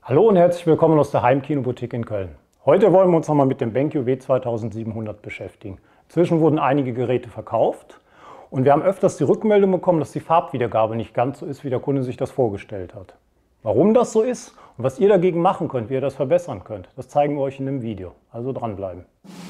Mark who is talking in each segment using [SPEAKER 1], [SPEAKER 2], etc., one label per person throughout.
[SPEAKER 1] Hallo und herzlich willkommen aus der Heimkino-Boutique in Köln. Heute wollen wir uns nochmal mit dem BenQ W2700 beschäftigen. Inzwischen wurden einige Geräte verkauft und wir haben öfters die Rückmeldung bekommen, dass die Farbwiedergabe nicht ganz so ist, wie der Kunde sich das vorgestellt hat. Warum das so ist und was ihr dagegen machen könnt, wie ihr das verbessern könnt, das zeigen wir euch in dem Video. Also dranbleiben.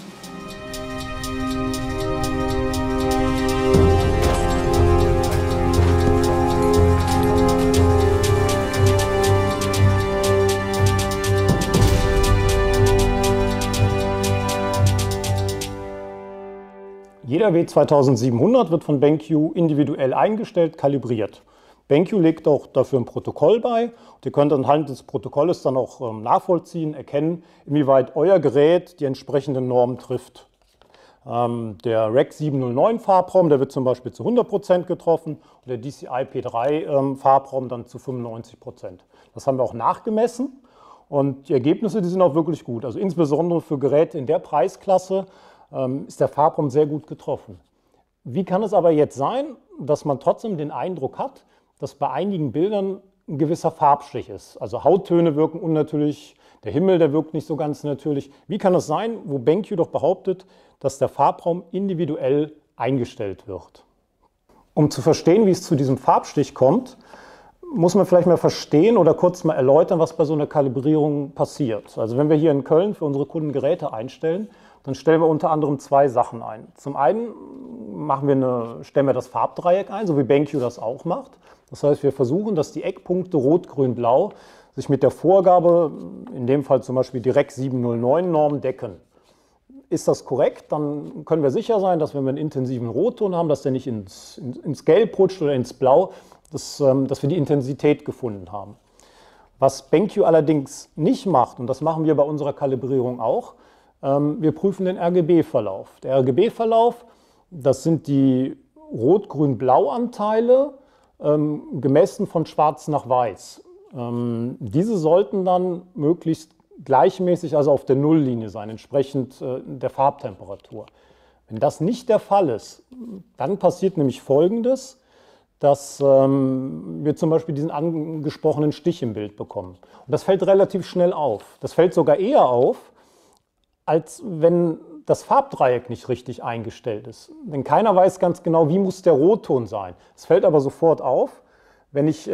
[SPEAKER 1] Jeder W2700 wird von BenQ individuell eingestellt, kalibriert. BenQ legt auch dafür ein Protokoll bei. Und ihr könnt anhand des Protokolles dann auch nachvollziehen, erkennen, inwieweit euer Gerät die entsprechenden Normen trifft. Der Rec 709 Farbraum, der wird zum Beispiel zu 100% getroffen und der DCI P3 Farbraum dann zu 95%. Das haben wir auch nachgemessen und die Ergebnisse, die sind auch wirklich gut. Also insbesondere für Geräte in der Preisklasse ist der Farbraum sehr gut getroffen. Wie kann es aber jetzt sein, dass man trotzdem den Eindruck hat, dass bei einigen Bildern ein gewisser Farbstich ist? Also Hauttöne wirken unnatürlich, der Himmel, der wirkt nicht so ganz natürlich. Wie kann es sein, wo BenQ doch behauptet, dass der Farbraum individuell eingestellt wird? Um zu verstehen, wie es zu diesem Farbstich kommt, muss man vielleicht mal verstehen oder kurz mal erläutern, was bei so einer Kalibrierung passiert. Also wenn wir hier in Köln für unsere Kunden Geräte einstellen, dann stellen wir unter anderem zwei Sachen ein. Zum einen stellen wir das Farbdreieck ein, so wie BenQ das auch macht. Das heißt, wir versuchen, dass die Eckpunkte Rot, Grün, Blau sich mit der Vorgabe, in dem Fall zum Beispiel die Rec 709 Norm, decken. Ist das korrekt, dann können wir sicher sein, dass wenn wir einen intensiven Rotton haben, dass der nicht ins Gelb rutscht oder ins Blau, dass wir die Intensität gefunden haben. Was BenQ allerdings nicht macht, und das machen wir bei unserer Kalibrierung auch, wir prüfen den RGB-Verlauf. Der RGB-Verlauf, das sind die Rot-Grün-Blau-Anteile gemessen von Schwarz nach Weiß. Diese sollten dann möglichst gleichmäßig, also auf der Nulllinie sein, entsprechend der Farbtemperatur. Wenn das nicht der Fall ist, dann passiert nämlich Folgendes, dass wir zum Beispiel diesen angesprochenen Stich im Bild bekommen. Und das fällt relativ schnell auf. Das fällt sogar eher auf, als wenn das Farbdreieck nicht richtig eingestellt ist. Denn keiner weiß ganz genau, wie muss der Rotton sein. Es fällt aber sofort auf, wenn ich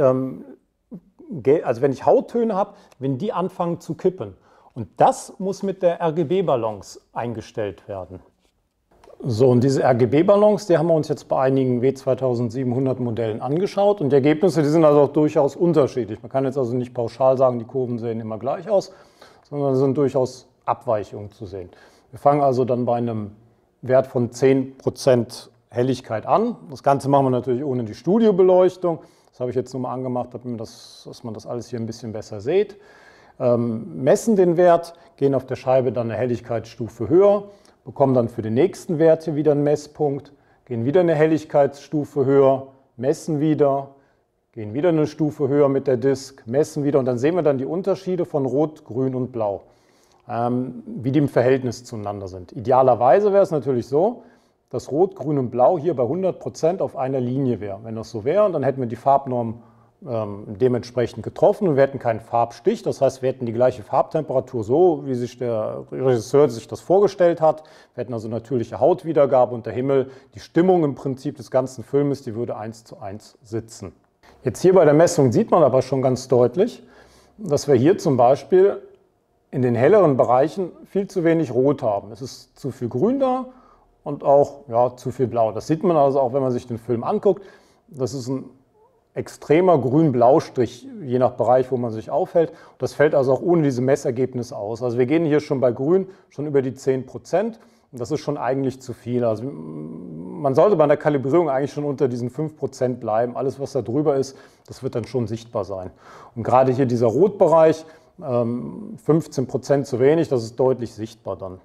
[SPEAKER 1] Hauttöne habe, wenn die anfangen zu kippen. Und das muss mit der RGB-Balance eingestellt werden. So, und diese RGB-Balance, die haben wir uns jetzt bei einigen W2700 Modellen angeschaut und die Ergebnisse, die sind also auch durchaus unterschiedlich. Man kann jetzt also nicht pauschal sagen, die Kurven sehen immer gleich aus, sondern es sind durchaus Abweichungen zu sehen. Wir fangen also dann bei einem Wert von 10% Helligkeit an. Das Ganze machen wir natürlich ohne die Studiobeleuchtung. Das habe ich jetzt nur mal angemacht, dass man das alles hier ein bisschen besser sieht. Messen den Wert, gehen auf der Scheibe dann eine Helligkeitsstufe höher, bekommen dann für den nächsten Wert hier wieder einen Messpunkt, gehen wieder eine Helligkeitsstufe höher, messen wieder, gehen wieder eine Stufe höher mit der Disk, messen wieder und dann sehen wir dann die Unterschiede von Rot, Grün und Blau, wie die im Verhältnis zueinander sind. Idealerweise wäre es natürlich so, dass Rot, Grün und Blau hier bei 100% auf einer Linie wäre. Wenn das so wäre, dann hätten wir die Farbnorm dementsprechend getroffen und wir hätten keinen Farbstich. Das heißt, wir hätten die gleiche Farbtemperatur so, wie sich der Regisseur sich das vorgestellt hat. Wir hätten also natürliche Hautwiedergabe und der Himmel, die Stimmung im Prinzip des ganzen Filmes, die würde 1:1 sitzen. Jetzt hier bei der Messung sieht man aber schon ganz deutlich, dass wir hier zum Beispiel in den helleren Bereichen viel zu wenig Rot haben. Es ist zu viel Grün da und auch zu viel Blau. Das sieht man also auch, wenn man sich den Film anguckt. Das ist ein extremer Grün-Blau-Strich, je nach Bereich, wo man sich aufhält. Das fällt also auch ohne diese Messergebnisse aus. Also wir gehen hier schon bei Grün schon über die 10%. Und das ist schon eigentlich zu viel. Also man sollte bei der Kalibrierung eigentlich schon unter diesen 5% bleiben. Alles, was da drüber ist, das wird dann schon sichtbar sein. Und gerade hier dieser Rotbereich, 15% zu wenig, das ist deutlich sichtbar dann.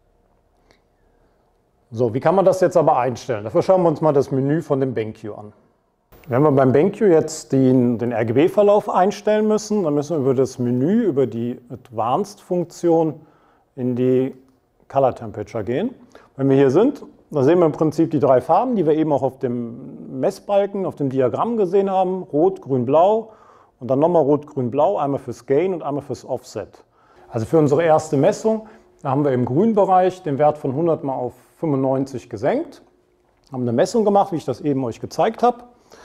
[SPEAKER 1] So, wie kann man das jetzt aber einstellen? Dafür schauen wir uns mal das Menü von dem BenQ an. Wenn wir beim BenQ jetzt den RGB-Verlauf einstellen müssen, dann müssen wir über das Menü, über die Advanced-Funktion in die Color Temperature gehen. Wenn wir hier sind, dann sehen wir im Prinzip die drei Farben, die wir eben auch auf dem Messbalken, auf dem Diagramm gesehen haben. Rot, Grün, Blau und dann nochmal Rot, Grün, Blau, einmal fürs Gain und einmal fürs Offset. Also für unsere erste Messung, da haben wir im Grünbereich den Wert von 100 mal auf 95 gesenkt, haben eine Messung gemacht, wie ich das eben euch gezeigt habe.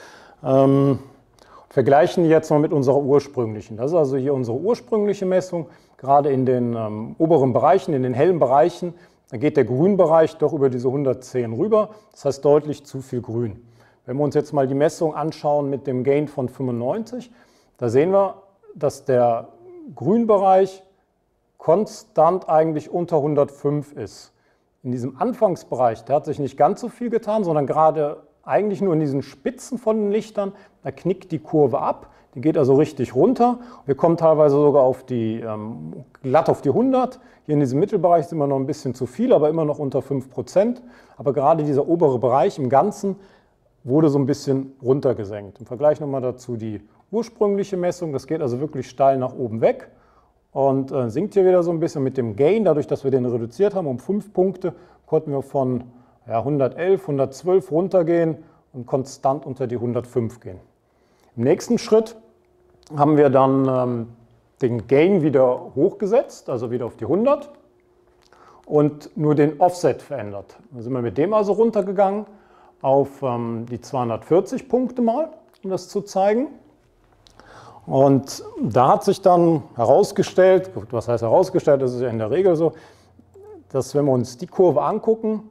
[SPEAKER 1] Vergleichen jetzt mal mit unserer ursprünglichen. Das ist also hier unsere ursprüngliche Messung. Gerade in den oberen Bereichen, in den hellen Bereichen, da geht der Grünbereich doch über diese 110 rüber. Das heißt deutlich zu viel Grün. Wenn wir uns jetzt mal die Messung anschauen mit dem Gain von 95, da sehen wir, dass der Grünbereich konstant eigentlich unter 105 ist. In diesem Anfangsbereich, der hat sich nicht ganz so viel getan, sondern gerade eigentlich nur in diesen Spitzen von den Lichtern, da knickt die Kurve ab, die geht also richtig runter. Wir kommen teilweise sogar auf glatt auf die 100. Hier in diesem Mittelbereich sind wir noch ein bisschen zu viel, aber immer noch unter 5%. Aber gerade dieser obere Bereich im Ganzen wurde so ein bisschen runtergesenkt. Im Vergleich nochmal dazu die ursprüngliche Messung, das geht also wirklich steil nach oben weg und sinkt hier wieder so ein bisschen mit dem Gain. Dadurch, dass wir den reduziert haben um 5 Punkte, konnten wir von 111, 112 runtergehen und konstant unter die 105 gehen. Im nächsten Schritt haben wir dann den Gain wieder hochgesetzt, also wieder auf die 100 und nur den Offset verändert. Da sind wir mit dem also runtergegangen auf die 240 Punkte mal, um das zu zeigen. Und da hat sich dann herausgestellt, was heißt herausgestellt, das ist ja in der Regel so, dass wenn wir uns die Kurve angucken,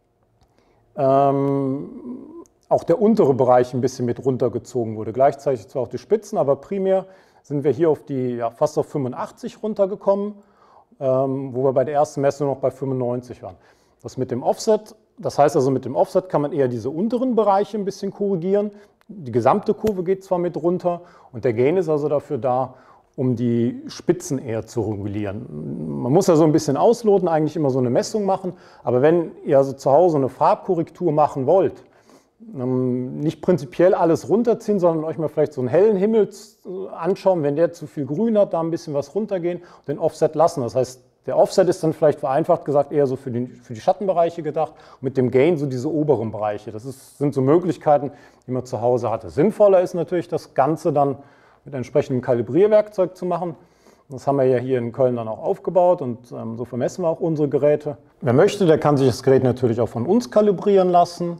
[SPEAKER 1] auch der untere Bereich ein bisschen mit runtergezogen wurde. Gleichzeitig zwar auch die Spitzen, aber primär sind wir hier auf die fast auf 85 runtergekommen, wo wir bei der ersten Messung noch bei 95 waren. Das mit dem Offset, das heißt also mit dem Offset kann man eher diese unteren Bereiche ein bisschen korrigieren. Die gesamte Kurve geht zwar mit runter und der Gain ist also dafür da, um die Spitzen eher zu regulieren. Man muss ja so ein bisschen ausloten, eigentlich immer so eine Messung machen, aber wenn ihr also zu Hause eine Farbkorrektur machen wollt, nicht prinzipiell alles runterziehen, sondern euch mal vielleicht so einen hellen Himmel anschauen, wenn der zu viel Grün hat, da ein bisschen was runtergehen und den Offset lassen. Das heißt, der Offset ist dann vielleicht vereinfacht gesagt eher so für die Schattenbereiche gedacht und mit dem Gain so diese oberen Bereiche. Das sind so Möglichkeiten, die man zu Hause hatte. Sinnvoller ist natürlich, das Ganze dann mit entsprechendem Kalibrierwerkzeug zu machen. Das haben wir ja hier in Köln dann auch aufgebaut und so vermessen wir auch unsere Geräte. Wer möchte, der kann sich das Gerät natürlich auch von uns kalibrieren lassen.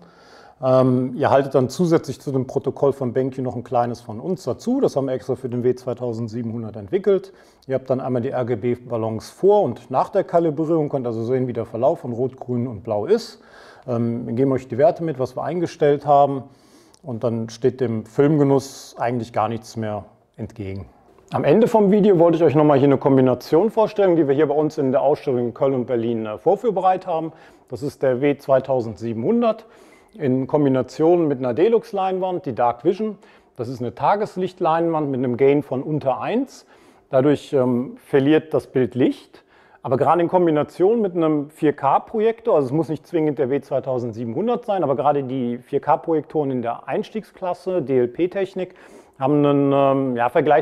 [SPEAKER 1] Ihr haltet dann zusätzlich zu dem Protokoll von BenQ noch ein kleines von uns dazu. Das haben wir extra für den W2700 entwickelt. Ihr habt dann einmal die RGB-Ballons vor und nach der Kalibrierung, könnt also sehen, wie der Verlauf von Rot, Grün und Blau ist. Wir geben euch die Werte mit, was wir eingestellt haben. Und dann steht dem Filmgenuss eigentlich gar nichts mehr entgegen. Am Ende vom Video wollte ich euch nochmal hier eine Kombination vorstellen, die wir hier bei uns in der Ausstellung in Köln und Berlin vorführbereit haben. Das ist der W2700 in Kombination mit einer Delux-Leinwand, die Dark Vision. Das ist eine Tageslichtleinwand mit einem Gain von unter 1. Dadurch verliert das Bild Licht. Aber gerade in Kombination mit einem 4K-Projektor, also es muss nicht zwingend der W2700 sein, aber gerade die 4K-Projektoren in der Einstiegsklasse, DLP-Technik, haben einen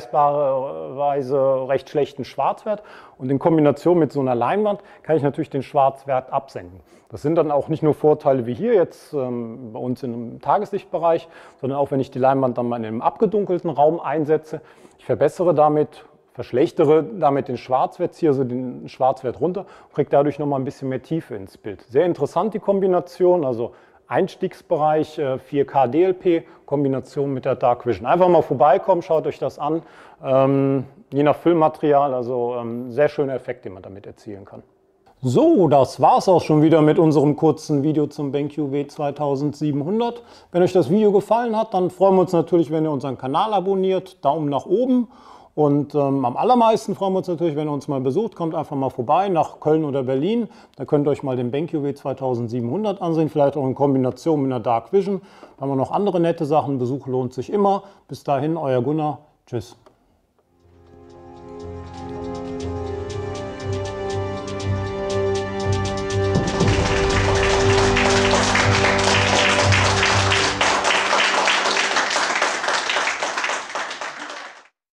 [SPEAKER 1] vergleichsbarerweise recht schlechten Schwarzwert. Und in Kombination mit so einer Leinwand kann ich natürlich den Schwarzwert absenken. Das sind dann auch nicht nur Vorteile wie hier jetzt bei uns im Tageslichtbereich, sondern auch wenn ich die Leinwand dann mal in einem abgedunkelten Raum einsetze. Ich verschlechtere damit den Schwarzwert, ziehe also den Schwarzwert runter und kriege dadurch nochmal ein bisschen mehr Tiefe ins Bild. Sehr interessant die Kombination, also Einstiegsbereich 4K DLP, Kombination mit der Dark Vision. Einfach mal vorbeikommen, schaut euch das an. Je nach Filmmaterial, also sehr schöner Effekt, den man damit erzielen kann. So, das war es auch schon wieder mit unserem kurzen Video zum BenQ W2700. Wenn euch das Video gefallen hat, dann freuen wir uns natürlich, wenn ihr unseren Kanal abonniert. Daumen nach oben. Und am allermeisten freuen wir uns natürlich, wenn ihr uns mal besucht. Kommt einfach mal vorbei nach Köln oder Berlin. Da könnt ihr euch mal den BenQ W2700 ansehen, vielleicht auch in Kombination mit einer Dark Vision. Da haben wir noch andere nette Sachen. Besuch lohnt sich immer. Bis dahin, euer Gunnar. Tschüss.